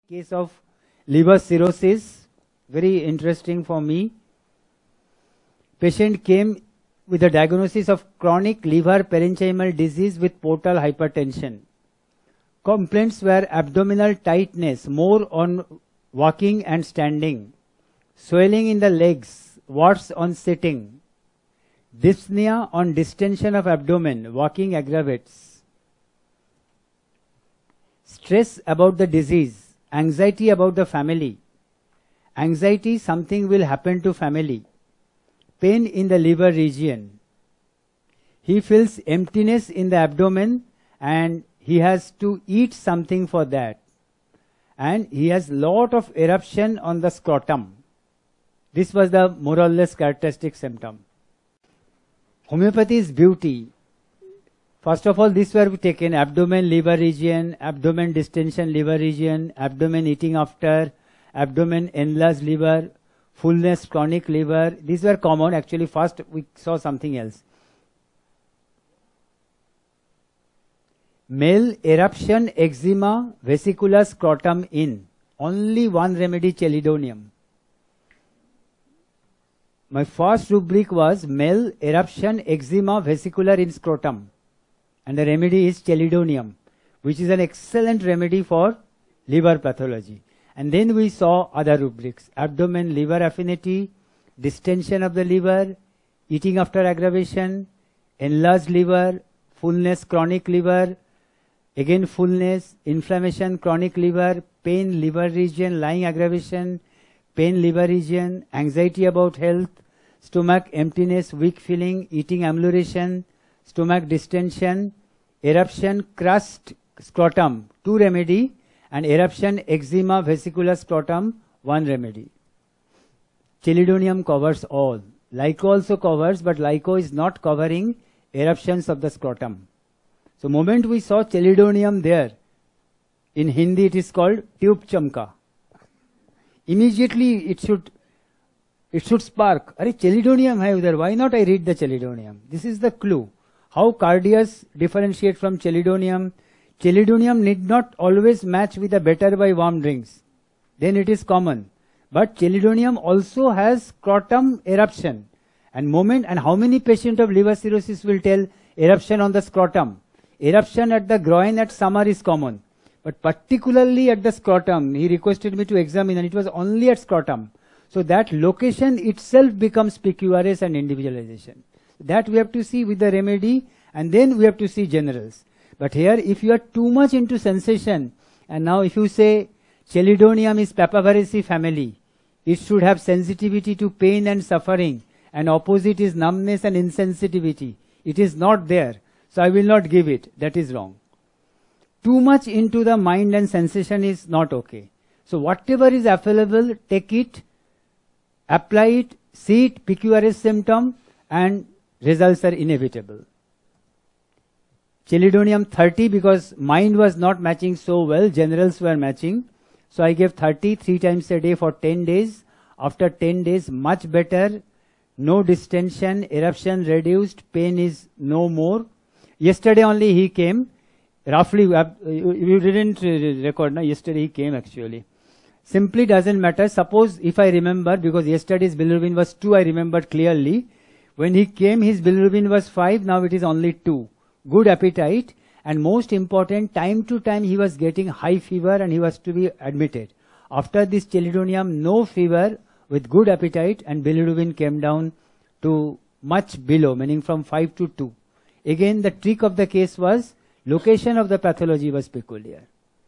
case of liver cirrhosis, very interesting for me. Patient came with a diagnosis of chronic liver parenchymal disease with portal hypertension. Complaints were abdominal tightness, more on walking and standing, swelling in the legs, warts on sitting, dyspnea on distension of abdomen, walking aggravates, stress about the disease, anxiety about the family, anxiety something will happen to family, pain in the liver region. He feels emptiness in the abdomen and he has to eat something for that. And he has lot of eruption on the scrotum. This was the more or less characteristic symptom. Homeopathy is beauty. First of all, these were taken: abdomen, liver region, abdomen distension, liver region, abdomen eating after, abdomen enlarged liver, fullness, chronic liver. These were common. Actually, first we saw something else. Male eruption, eczema, vesicular scrotum in. Only one remedy, chelidonium. My first rubric was male eruption, eczema, vesicular in scrotum. And the remedy is chelidonium, which is an excellent remedy for liver pathology. And then we saw other rubrics: abdomen, liver affinity, distension of the liver, eating after aggravation, enlarged liver, fullness, chronic liver, again fullness, inflammation, chronic liver, pain, liver region, lying aggravation, pain, liver region, anxiety about health, stomach emptiness, weak feeling, eating amelioration, stomach distension, eruption, crust, scrotum, 2 remedy, and eruption, eczema, vesicular scrotum, 1 remedy. Chelidonium covers all. Lyco also covers, but Lyco is not covering eruptions of the scrotum. So moment we saw chelidonium there, in Hindi it is called tube chamka. Immediately it should spark. Arey, chelidonium hai udhar, why not I read the chelidonium? This is the clue. How cardias differentiate from chelidonium. Chelidonium need not always match with a better by warm drinks. Then it is common. But chelidonium also has scrotum eruption. And how many patients of liver cirrhosis will tell eruption on the scrotum? Eruption at the groin at summer is common. But particularly at the scrotum, he requested me to examine, and it was only at scrotum. So that location itself becomes peculiaris and individualization. That we have to see with the remedy, and then we have to see generals. But here, if you are too much into sensation, and now if you say chelidonium is Papaveracea family, it should have sensitivity to pain and suffering, and opposite is numbness and insensitivity. It is not there, so I will not give it. That is wrong. Too much into the mind and sensation is not okay. So whatever is available, take it, apply it, see it, peculiaris symptom, and results are inevitable. Chelidonium 30, because mind was not matching so well, generals were matching. So I gave 30 3 times a day for 10 days. After 10 days, much better. No distension, eruption reduced, pain is no more. Yesterday only he came. Roughly, you didn't record, no? Yesterday he came actually. Simply doesn't matter. Suppose if I remember, because yesterday's bilirubin was 2, I remembered clearly. When he came, his bilirubin was 5, now it is only 2. Good appetite, and most important, time to time he was getting high fever and he was to be admitted. After this chelidonium, no fever with good appetite, and bilirubin came down to much below, meaning from 5 to 2. Again, the trick of the case was location of the pathology was peculiar.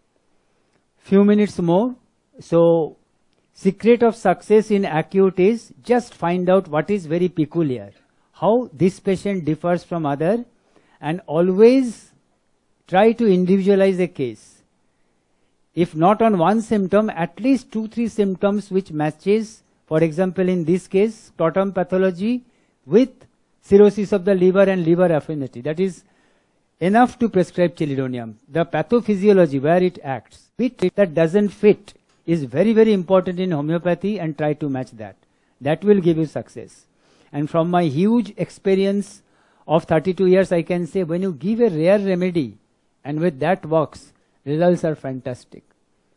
Few minutes more. So, secret of success in acute is just find out what is very peculiar, how this patient differs from other, and always try to individualize a case. If not on one symptom, at least 2-3 symptoms which matches. For example, in this case, scrotum pathology with cirrhosis of the liver and liver affinity. That is enough to prescribe chelidonium. The pathophysiology, where it acts, bit that doesn't fit, is very, very important in homeopathy, and try to match that. That will give you success. And from my huge experience of 32 years, I can say when you give a rare remedy and with that works, results are fantastic.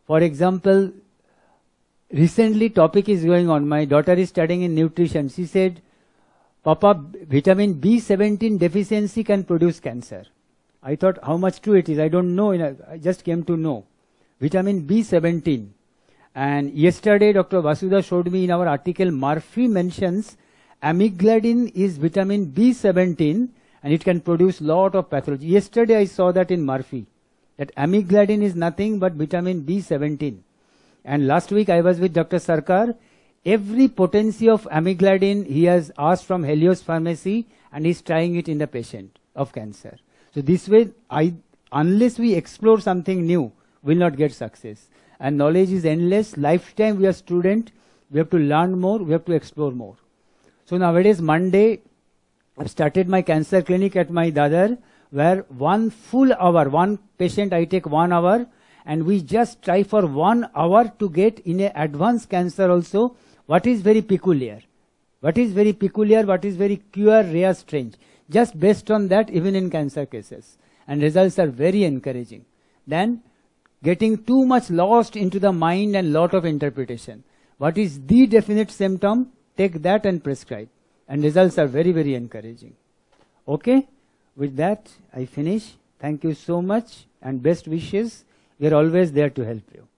For example, recently topic is going on. My daughter is studying in nutrition. She said, Papa, vitamin B17 deficiency can produce cancer. I thought how much true it is. I don't know. I just came to know. Vitamin B17. And yesterday Dr. Vasuda showed me in our article, Murphy mentions amygdalin is vitamin B17 and it can produce lot of pathology. Yesterday I saw that in Murphy, that amygdalin is nothing but vitamin B17. And last week I was with Dr. Sarkar. Every potency of amygdalin he has asked from Helios Pharmacy and he's trying it in the patient of cancer. So this way, unless we explore something new, we'll not get success. And knowledge is endless. Lifetime we are student. We have to learn more. We have to explore more. So nowadays, Monday, I've started my cancer clinic at my Dadar, where 1 full hour, one patient I take 1 hour, and we just try for 1 hour to get in a advanced cancer also what is very peculiar. What is very peculiar, what is very pure, rare, strange. Just based on that, even in cancer cases. And results are very encouraging. Then, getting too much lost into the mind and lot of interpretation. What is the definite symptom? Take that and prescribe. And results are very, very encouraging. Okay? With that, I finish. Thank you so much and best wishes. We are always there to help you.